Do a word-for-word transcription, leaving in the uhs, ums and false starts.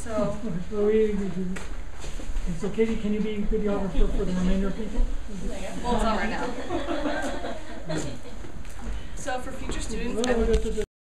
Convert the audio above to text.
So. So we, so Katie, can you be videographer for the remainder of people? Well, it's on right now. So for future students, I would